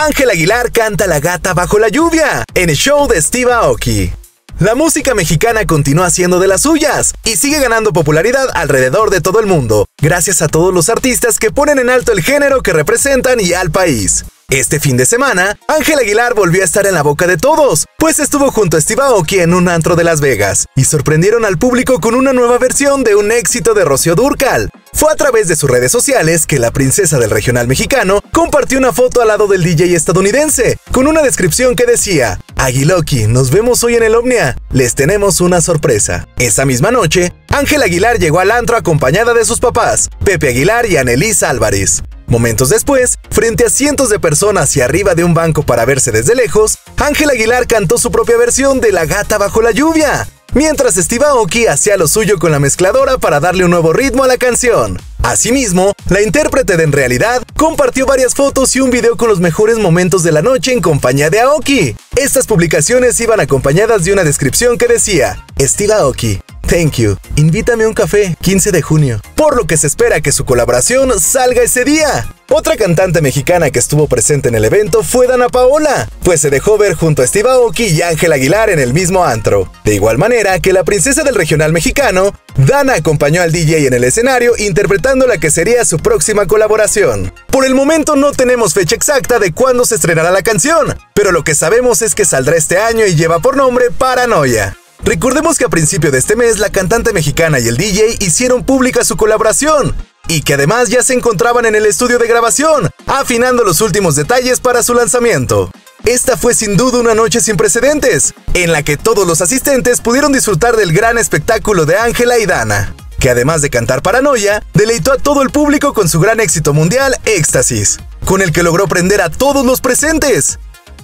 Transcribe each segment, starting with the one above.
Ángel Aguilar canta La Gata Bajo la Lluvia en el show de Steve Aoki. La música mexicana continúa siendo de las suyas y sigue ganando popularidad alrededor de todo el mundo, gracias a todos los artistas que ponen en alto el género que representan y al país. Este fin de semana, Ángel Aguilar volvió a estar en la boca de todos, pues estuvo junto a Steve Aoki en un antro de Las Vegas y sorprendieron al público con una nueva versión de un éxito de Rocío Dúrcal. Fue a través de sus redes sociales que la princesa del regional mexicano compartió una foto al lado del DJ estadounidense, con una descripción que decía: Aguiloki, nos vemos hoy en el Omnia, les tenemos una sorpresa. Esa misma noche, Ángel Aguilar llegó al antro acompañada de sus papás, Pepe Aguilar y Annelise Álvarez. Momentos después, frente a cientos de personas y arriba de un banco para verse desde lejos, Ángel Aguilar cantó su propia versión de La Gata Bajo la Lluvia, mientras Steve Aoki hacía lo suyo con la mezcladora para darle un nuevo ritmo a la canción. Asimismo, la intérprete de En Realidad compartió varias fotos y un video con los mejores momentos de la noche en compañía de Aoki. Estas publicaciones iban acompañadas de una descripción que decía: Steve Aoki, thank you, invítame a un café, 15 de junio. Por lo que se espera que su colaboración salga ese día. Otra cantante mexicana que estuvo presente en el evento fue Dana Paola, pues se dejó ver junto a Steve Aoki y Ángel Aguilar en el mismo antro. De igual manera que la princesa del regional mexicano, Dana acompañó al DJ en el escenario interpretando la que sería su próxima colaboración. Por el momento no tenemos fecha exacta de cuándo se estrenará la canción, pero lo que sabemos es que saldrá este año y lleva por nombre Paranoia. Recordemos que a principio de este mes la cantante mexicana y el DJ hicieron pública su colaboración, y que además ya se encontraban en el estudio de grabación, afinando los últimos detalles para su lanzamiento. Esta fue sin duda una noche sin precedentes, en la que todos los asistentes pudieron disfrutar del gran espectáculo de Ángela y Dana, que además de cantar Paranoia, deleitó a todo el público con su gran éxito mundial Éxtasis, con el que logró prender a todos los presentes.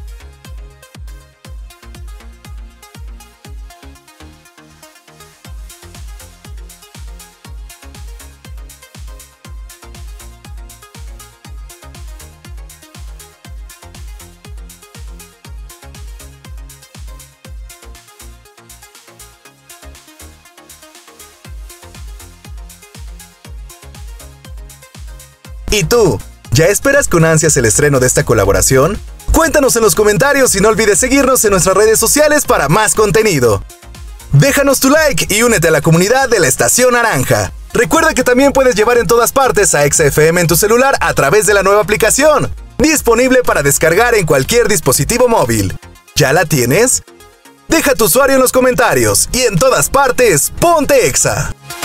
¿Y tú? ¿Ya esperas con ansias el estreno de esta colaboración? Cuéntanos en los comentarios y no olvides seguirnos en nuestras redes sociales para más contenido. Déjanos tu like y únete a la comunidad de la Estación Naranja. Recuerda que también puedes llevar en todas partes a Exa FM en tu celular a través de la nueva aplicación, disponible para descargar en cualquier dispositivo móvil. ¿Ya la tienes? Deja tu usuario en los comentarios y en todas partes, ponte Exa.